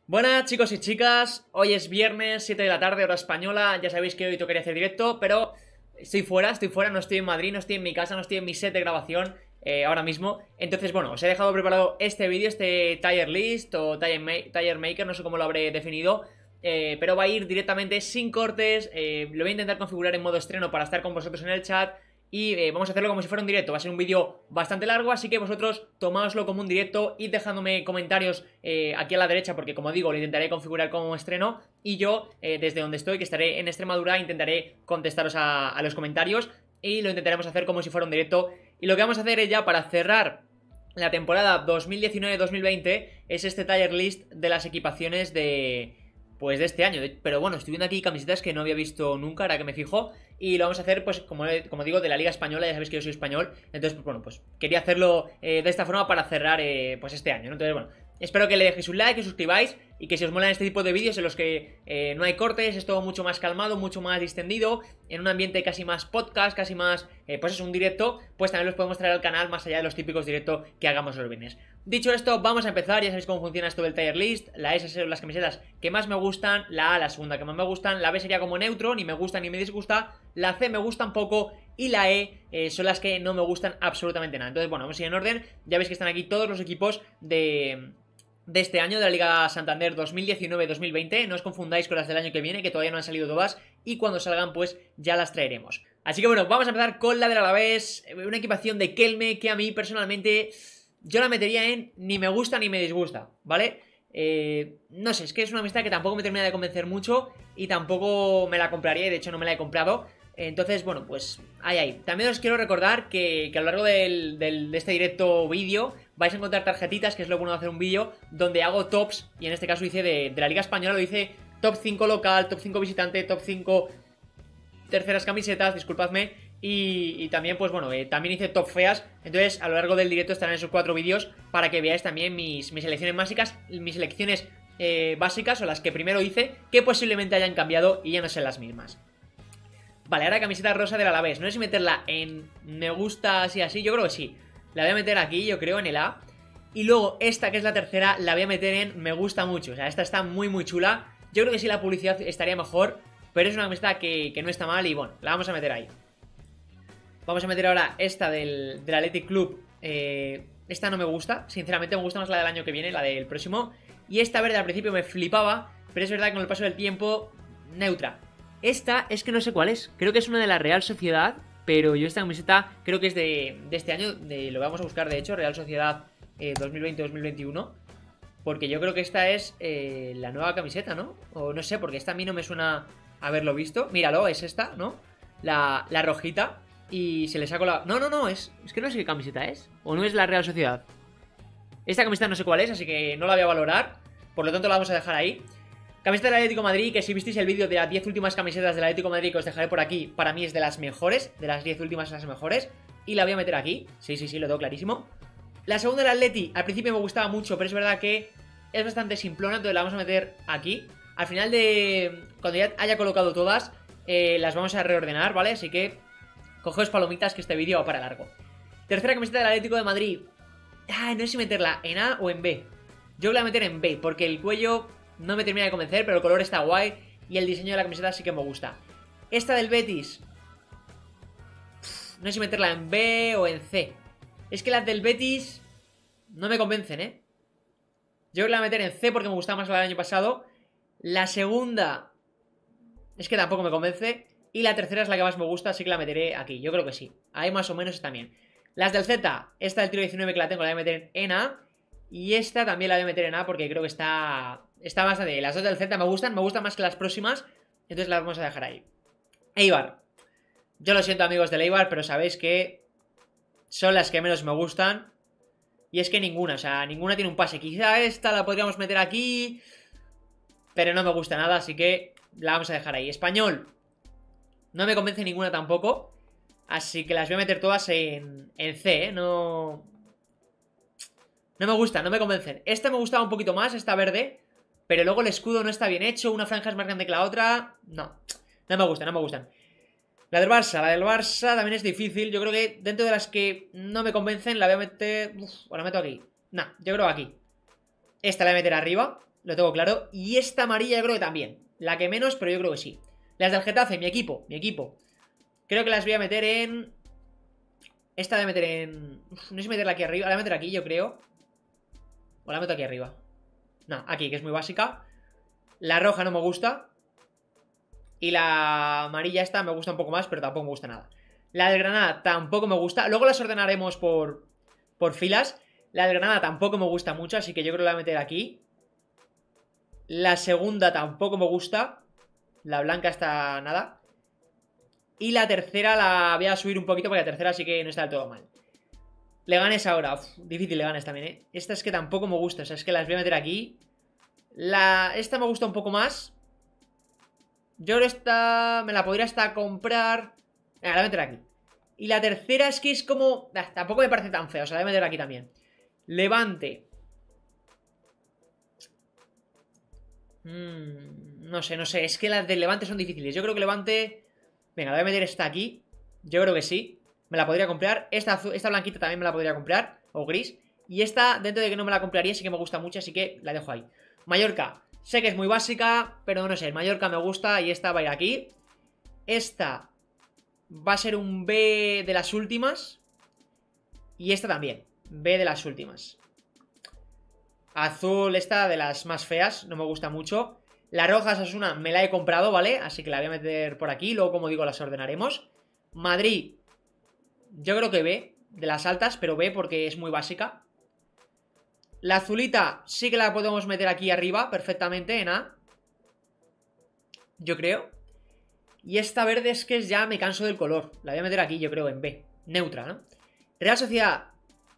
Buenas chicos y chicas, hoy es viernes 7 de la tarde, hora española. Ya sabéis que hoy tocaría hacer directo, pero estoy fuera, no estoy en Madrid, no estoy en mi casa, no estoy en mi set de grabación ahora mismo. Entonces bueno, os he dejado preparado este vídeo, este tier list o tier maker, no sé cómo lo habré definido, pero va a ir directamente sin cortes. Lo voy a intentar configurar en modo estreno para estar con vosotros en el chat. Y vamos a hacerlo como si fuera un directo. Va a ser un vídeo bastante largo, así que vosotros tomadoslo como un directo. Y dejándome comentarios aquí a la derecha, porque como digo, lo intentaré configurar como estreno. Y yo, desde donde estoy, que estaré en Extremadura, intentaré contestaros a los comentarios. Y lo intentaremos hacer como si fuera un directo. Y lo que vamos a hacer es ya para cerrar la temporada 2019-2020 es este tier list de las equipaciones de este año. Pero bueno, estoy viendo aquí camisetas que no había visto nunca, ahora que me fijo. Y lo vamos a hacer, pues, como digo, de la Liga Española. Ya sabéis que yo soy español. Entonces, pues bueno, pues quería hacerlo de esta forma para cerrar, pues, este año, ¿no? Entonces, bueno, espero que le dejéis un like, que os suscribáis. Y que si os molan este tipo de vídeos en los que no hay cortes, es todo mucho más calmado, mucho más distendido, en un ambiente casi más podcast, casi más, pues es un directo, pues también los podemos traer al canal más allá de los típicos directos que hagamos los viernes. Dicho esto, vamos a empezar. Ya sabéis cómo funciona esto del tier list. La S son las camisetas que más me gustan, la A la segunda que más me gustan, la B sería como neutro, ni me gusta ni me disgusta, la C me gusta un poco y la E son las que no me gustan absolutamente nada. Entonces bueno, vamos a ir en orden. Ya veis que están aquí todos los equipos de este año, de la Liga Santander 2019-2020. No os confundáis con las del año que viene, que todavía no han salido todas, y cuando salgan pues ya las traeremos. Así que bueno, vamos a empezar con la del Alavés, una equipación de Kelme que a mí personalmente yo la metería en ni me gusta ni me disgusta, ¿vale? No sé, es que es una amistad que tampoco me termina de convencer mucho y tampoco me la compraría, y de hecho no me la he comprado. Entonces, bueno, pues ahí. También os quiero recordar que a lo largo de este directo vídeo vais a encontrar tarjetitas, que es lo bueno de hacer un vídeo, donde hago tops, y en este caso hice de la Liga Española, lo hice top 5 local, top 5 visitante, top 5 terceras camisetas, disculpadme, y también, pues bueno, también hice top feas. Entonces a lo largo del directo estarán esos 4 vídeos para que veáis también mis selecciones básicas, o las que primero hice, que posiblemente hayan cambiado y ya no sean las mismas. Vale, ahora camiseta rosa del Alavés. No sé si meterla en me gusta así, yo creo que sí. La voy a meter aquí, yo creo, en el A. Y luego esta, que es la tercera, la voy a meter en me gusta mucho. O sea, esta está muy muy chula. Yo creo que sí la publicidad estaría mejor, pero es una camiseta que no está mal y bueno, la vamos a meter ahí. Vamos a meter ahora esta del Athletic Club. Esta no me gusta, sinceramente me gusta más la del año que viene, la del próximo. Y esta verde al principio me flipaba, pero es verdad que con el paso del tiempo, neutra. Esta es que no sé cuál es, creo que es una de la Real Sociedad, pero yo esta camiseta creo que es de este año, lo vamos a buscar de hecho, Real Sociedad 2020-2021. Porque yo creo que esta es la nueva camiseta, ¿no? O no sé, porque esta a mí no me suena haberlo visto. Míralo, es esta, ¿no? La rojita. Y se le saco la... No, es que no sé qué camiseta es. O no es la Real Sociedad. Esta camiseta no sé cuál es, así que no la voy a valorar. Por lo tanto la vamos a dejar ahí. Camiseta del Atlético de Madrid, que si visteis el vídeo de las 10 últimas camisetas del Atlético de Madrid que os dejaré por aquí, para mí es de las mejores. De las 10 últimas, las mejores. Y la voy a meter aquí. Sí, lo tengo clarísimo. La segunda del Atleti, al principio me gustaba mucho, pero es verdad que es bastante simplona, entonces la vamos a meter aquí. Al final cuando ya haya colocado todas, las vamos a reordenar, ¿vale? Así que cogeos palomitas, que este vídeo va para largo. Tercera camiseta del Atlético de Madrid. No sé si meterla en A o en B. Yo la voy a meter en B, porque el cuello no me termina de convencer, pero el color está guay y el diseño de la camiseta sí que me gusta. Esta del Betis, no sé si meterla en B o en C. Es que las del Betis no me convencen, ¿eh? Yo creo que la voy a meter en C porque me gustaba más la del año pasado. La segunda es que tampoco me convence. Y la tercera es la que más me gusta, así que la meteré aquí. Yo creo que sí. Ahí más o menos está bien. Las del Z, esta del tiro 19 que la tengo, la voy a meter en A. Y esta también la voy a meter en A porque creo que está bastante bien. Las dos del Z me gustan más que las próximas. Entonces las vamos a dejar ahí. Eibar. Yo lo siento, amigos del Eibar, pero sabéis que son las que menos me gustan. Y es que ninguna, o sea, ninguna tiene un pase. Quizá esta la podríamos meter aquí, pero no me gusta nada, así que la vamos a dejar ahí. Español, no me convence ninguna tampoco, así que las voy a meter todas en C, ¿eh? No me gustan, no me convencen. Esta me gustaba un poquito más, esta verde, pero luego el escudo no está bien hecho, una franja es más grande que la otra. No me gustan. La del Barça también es difícil. Yo creo que dentro de las que no me convencen, la voy a meter... o la meto aquí. Yo creo aquí. Esta la voy a meter arriba. Lo tengo claro. Y esta amarilla yo creo que también. La que menos, pero yo creo que sí. Las del Getafe, mi equipo. Creo que las voy a meter en... Esta la voy a meter en... Uf, no sé si meterla aquí arriba. La voy a meter aquí, yo creo. O la meto aquí arriba. No, aquí, que es muy básica. La roja no me gusta. Y la amarilla esta me gusta un poco más, pero tampoco me gusta nada. La del Granada tampoco me gusta. Luego las ordenaremos por filas. La del Granada tampoco me gusta mucho, así que yo creo que la voy a meter aquí. La segunda tampoco me gusta. La blanca está nada. Y la tercera la voy a subir un poquito, porque la tercera sí que no está del todo mal. Leganés ahora. Uf, difícil Leganés también, ¿eh? Esta es que tampoco me gusta, o sea, es que las voy a meter aquí. Esta me gusta un poco más. Yo creo esta me la podría hasta comprar. La voy a meter aquí. Y la tercera es que es como... tampoco me parece tan fea, o sea, la voy a meter aquí también. Levante. No sé, es que las del Levante son difíciles. Yo creo que Levante... Venga, la voy a meter esta aquí. Yo creo que sí. Me la podría comprar. Esta blanquita también me la podría comprar. O gris. Y esta, dentro de que no me la compraría, sí que me gusta mucho, así que la dejo ahí. Mallorca. Sé que es muy básica, pero no sé. El Mallorca me gusta y esta va a ir aquí. Esta va a ser un B de las últimas. Y esta también. B de las últimas. Azul, esta de las más feas. No me gusta mucho. La roja Osasuna me la he comprado, ¿vale? Así que la voy a meter por aquí. Luego, como digo, las ordenaremos. Madrid. Yo creo que B. De las altas, pero B porque es muy básica. La azulita sí que la podemos meter aquí arriba perfectamente en A. Yo creo. Y esta verde es que ya me canso del color. La voy a meter aquí, yo creo, en B. Neutra, ¿no? Real Sociedad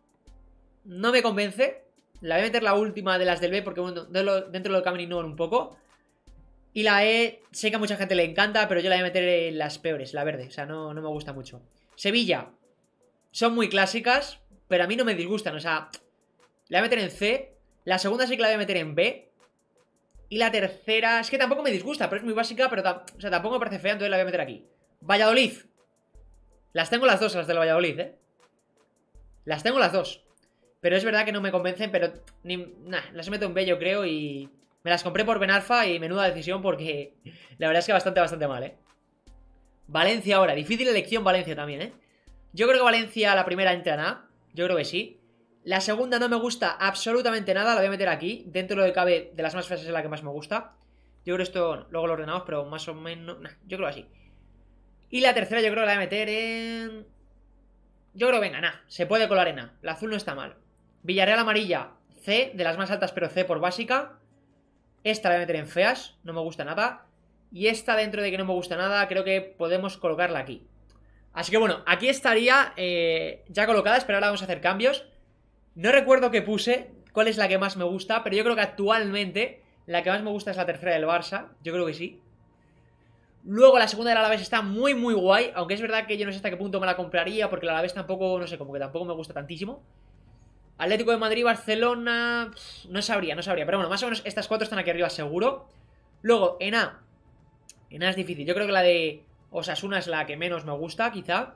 no me convence. La voy a meter la última de las del B porque, bueno, dentro del Camino un poco. Y la E, sé que a mucha gente le encanta, pero yo la voy a meter en las peores, la verde. O sea, no me gusta mucho. Sevilla. Son muy clásicas, pero a mí no me disgustan. O sea, la voy a meter en C. La segunda sí que la voy a meter en B. Y la tercera, es que tampoco me disgusta, pero es muy básica, pero o sea, tampoco me parece fea, entonces la voy a meter aquí. Valladolid. Las tengo las dos, las del Valladolid, ¿eh? Las tengo las dos. Pero es verdad que no me convencen, pero las meto en B, yo creo, y... Me las compré por Benarfa y menuda decisión porque la verdad es que bastante mal, ¿eh? Valencia ahora, difícil elección Valencia también, ¿eh? Yo creo que Valencia la primera entra en A, yo creo que sí. La segunda no me gusta absolutamente nada, la voy a meter aquí. Dentro de lo que cabe, de las más feas es la que más me gusta. Yo creo que esto, bueno, luego lo ordenamos, pero más o menos... yo creo así. Y la tercera yo creo que la voy a meter en... Yo creo, venga, se puede colar en A. La azul no está mal. Villarreal amarilla, C, de las más altas, pero C por básica. Esta la voy a meter en feas, no me gusta nada. Y esta, dentro de que no me gusta nada, creo que podemos colocarla aquí. Así que bueno, aquí estaría ya colocada, pero ahora vamos a hacer cambios. No recuerdo qué puse, cuál es la que más me gusta, pero yo creo que actualmente la que más me gusta es la tercera del Barça. Yo creo que sí. Luego la segunda del Alavés está muy guay, aunque es verdad que yo no sé hasta qué punto me la compraría, porque el Alavés tampoco, no sé, como que tampoco me gusta tantísimo. Atlético de Madrid, Barcelona... No sabría, pero bueno, más o menos estas cuatro están aquí arriba seguro. Luego, en A es difícil, yo creo que la de Osasuna es la que menos me gusta, quizá.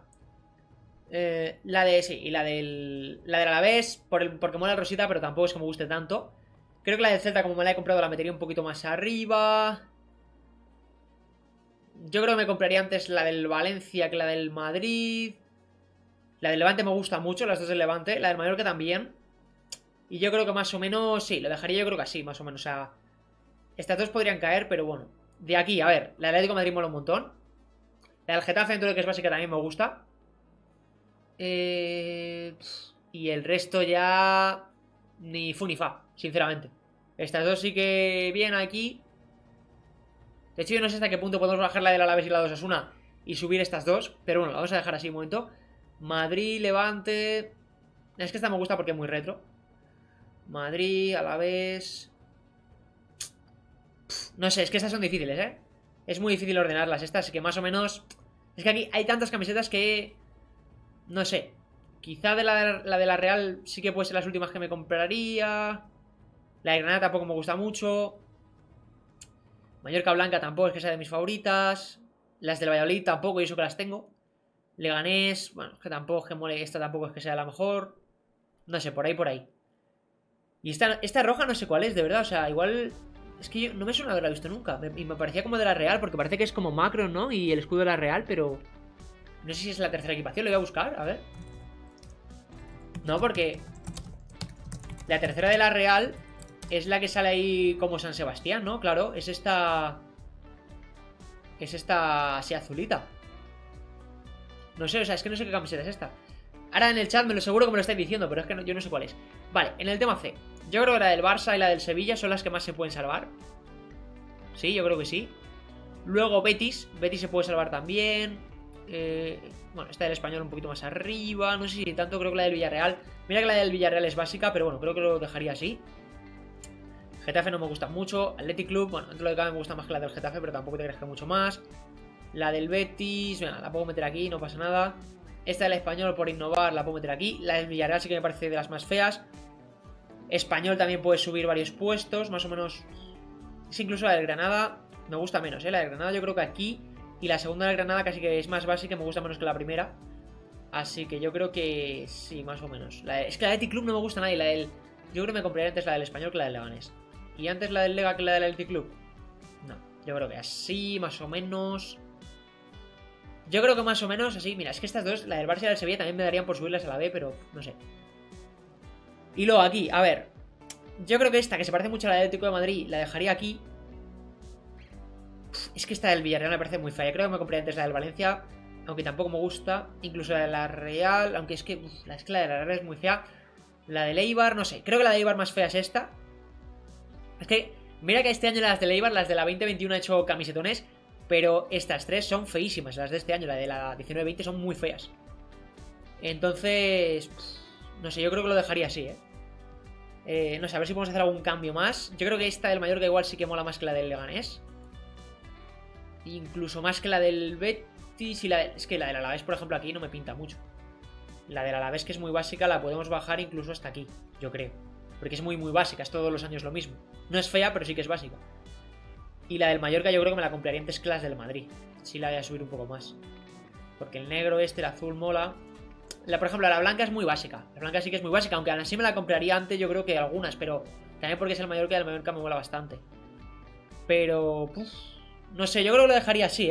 Sí, y la del Alavés, porque mola el rosita, pero tampoco es que me guste tanto. Creo que la del Celta, como me la he comprado, la metería un poquito más arriba. Yo creo que me compraría antes la del Valencia que la del Madrid. La del Levante me gusta mucho, las dos del Levante. La del Mallorca también. Y yo creo que más o menos, sí, lo dejaría yo creo que así, más o menos. O sea, estas dos podrían caer, pero bueno. De aquí, a ver, la del Atlético de Madrid mola un montón. La del Getafe, dentro de que es básica, también me gusta. Y el resto ya... Ni fu ni fa, sinceramente. Estas dos sí que bien aquí. De hecho, yo no sé hasta qué punto podemos bajar la del Alavés y la de Osasuna y subir estas dos. Pero bueno, la vamos a dejar así un momento. Madrid, Levante... Es que esta me gusta porque es muy retro. Madrid, Alavés... No sé, es que estas son difíciles, ¿eh? Es muy difícil ordenarlas estas, que más o menos... Es que aquí hay tantas camisetas que... No sé. Quizá de la de la Real sí que puede ser las últimas que me compraría. La de Granada tampoco me gusta mucho. Mallorca Blanca tampoco es que sea de mis favoritas. Las del Valladolid tampoco, y eso que las tengo. Leganés, bueno, es que tampoco es que mole. Esta tampoco es que sea la mejor. No sé, por ahí. Y esta roja no sé cuál es, de verdad. O sea, igual... Es que yo no me suena haberla visto nunca. Y me parecía como de la Real, porque parece que es como Macron, ¿no? Y el escudo de la Real, pero... No sé si es la tercera equipación, lo voy a buscar, a ver. No, porque... La tercera de la Real es la que sale ahí como San Sebastián, ¿no? Claro, es esta... Es esta así azulita. No sé, o sea, es que no sé qué camiseta es esta. Ahora en el chat me lo seguro que me lo estáis diciendo, pero es que yo no sé cuál es. Vale, en el tema C. Yo creo que la del Barça y la del Sevilla son las que más se pueden salvar. Sí, yo creo que sí. Luego Betis. Betis se puede salvar también. Bueno, esta del Español un poquito más arriba. No sé si tanto, creo que la del Villarreal. Mira que la del Villarreal es básica, pero bueno, creo que lo dejaría así. Getafe no me gusta mucho. Athletic Club, bueno, dentro de lo que cabe me gusta más que la del Getafe, pero tampoco te crees que mucho más. La del Betis, bueno, la puedo meter aquí, no pasa nada. Esta del Español, por innovar, la puedo meter aquí. La del Villarreal sí que me parece de las más feas. Español también puede subir varios puestos, más o menos. Es incluso la del Granada, me gusta menos, La del Granada yo creo que aquí. Y la segunda del Granada casi que es más básica, me gusta menos que la primera. Así que yo creo que sí, más o menos. Es que la de Athletic Club no me gusta nada. Y la del... Yo creo que me compraría antes la del Español que la del Leganés. Y antes la del Lega que la del Athletic Club. No, yo creo que así, más o menos. Yo creo que más o menos así. Mira, es que estas dos, la del Barça y la del Sevilla, también me darían por subirlas a la B, pero no sé. Y luego aquí, a ver. Yo creo que esta, que se parece mucho a la del Atlético de Madrid, la dejaría aquí. Es que esta del Villarreal me parece muy fea. Creo que me compraría antes la del Valencia, aunque tampoco me gusta. Incluso la de la Real, aunque es que la de la Real es muy fea. La del Eibar, no sé. Creo que la de Eibar más fea es esta. Es que, mira que este año las de Eibar, las de la 2021 he hecho camisetones, pero estas tres son feísimas. Las de este año, la de la 19-20 son muy feas. Entonces, no sé, yo creo que lo dejaría así, no sé, a ver si podemos hacer algún cambio más. Yo creo que esta del Mallorca igual sí que mola más que la del Leganés. Incluso más que la del Betis y la de... Es que la del Alavés, por ejemplo, aquí no me pinta mucho. La del Alavés, que es muy básica, la podemos bajar incluso hasta aquí, yo creo. Porque es muy, muy básica, es todos los años lo mismo. No es fea, pero sí que es básica. Y la del Mallorca yo creo que me la compraría antes que las del Madrid. Sí la voy a subir un poco más. Porque el negro este, el azul mola. Por ejemplo, la blanca es muy básica. La blanca sí que es muy básica, aunque aún así me la compraría antes yo creo que algunas. Pero también porque es el Mallorca y el Mallorca me mola bastante. Pero... no sé, yo creo que lo dejaría así,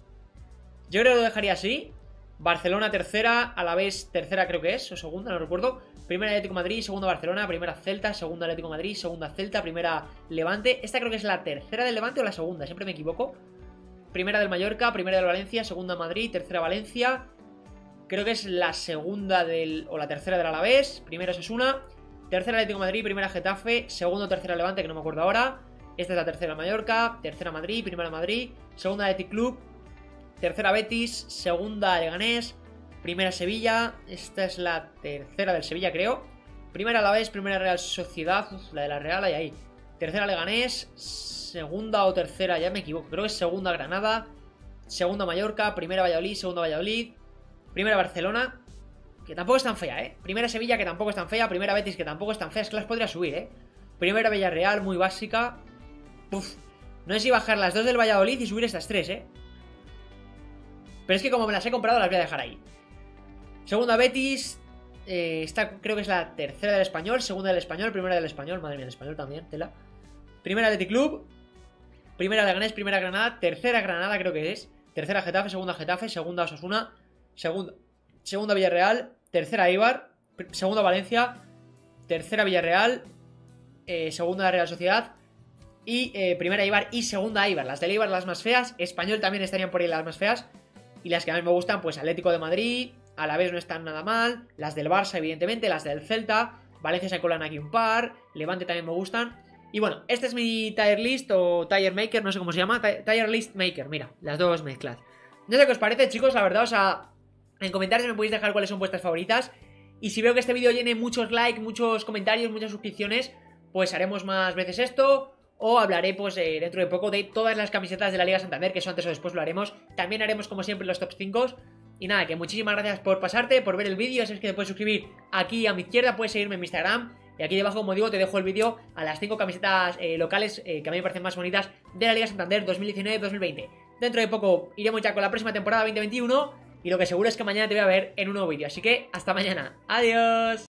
Yo creo que lo dejaría así. Barcelona tercera, Alavés tercera creo que es, o segunda, no recuerdo. Primera Atlético Madrid, segunda Barcelona, primera Celta, segunda Atlético Madrid, segunda Celta, primera Levante. Esta creo que es la tercera del Levante o la segunda, siempre me equivoco. Primera del Mallorca, primera del Valencia, segunda Madrid, tercera Valencia. Creo que es la segunda del... o la tercera del Alavés, primera Osasuna, tercera Atlético Madrid, primera Getafe, segunda o tercera Levante, que no me acuerdo ahora. Esta es la tercera Mallorca, tercera Madrid, primera Madrid, segunda Athletic Club, tercera Betis, segunda Leganés, primera Sevilla, esta es la tercera del Sevilla creo, primera Alavés, primera Real Sociedad, la de la Real hay ahí, tercera Leganés, segunda o tercera, ya me equivoco, creo que es segunda Granada, segunda Mallorca, primera Valladolid, segunda Valladolid, primera Barcelona, que tampoco es tan fea, primera Sevilla que tampoco es tan fea, primera Betis que tampoco es tan fea, es que las podría subir, primera Villarreal, muy básica. Uf, no sé si bajar las dos del Valladolid y subir estas tres, Pero es que como me las he comprado las voy a dejar ahí. Segunda Betis, esta creo que es la tercera del Español, segunda del Español, primera del Español, madre mía, del Español también, tela. Primera Athletic Club, primera Leganés, primera Granada, tercera Granada creo que es, tercera Getafe, segunda Osasuna, segunda Villarreal, tercera Eibar, segunda Valencia, tercera Villarreal, segunda Real Sociedad. Y primera Eibar y segunda Eibar. Las del Eibar las más feas. Español también estarían por ahí las más feas. Y las que a mí me gustan, pues Atlético de Madrid, Alavés no están nada mal. Las del Barça, evidentemente. Las del Celta. Valencia se colan aquí un par. Levante también me gustan. Y bueno, este es mi tier list o tier maker, no sé cómo se llama. Tier list maker, mira, las dos mezclas. No sé qué os parece, chicos, la verdad. O sea, en comentarios me podéis dejar cuáles son vuestras favoritas. Y si veo que este vídeo llene muchos likes, muchos comentarios, muchas suscripciones, pues haremos más veces esto. O hablaré pues dentro de poco de todas las camisetas de la Liga Santander, que eso antes o después lo haremos. También haremos como siempre los top 5. Y nada, que muchísimas gracias por pasarte, por ver el vídeo. Si es que te puedes suscribir aquí a mi izquierda, puedes seguirme en mi Instagram. Y aquí debajo, como digo, te dejo el vídeo a las 5 camisetas locales que a mí me parecen más bonitas de la Liga Santander 2019-2020. Dentro de poco iremos ya con la próxima temporada 2021. Y lo que seguro es que mañana te voy a ver en un nuevo vídeo. Así que hasta mañana. Adiós.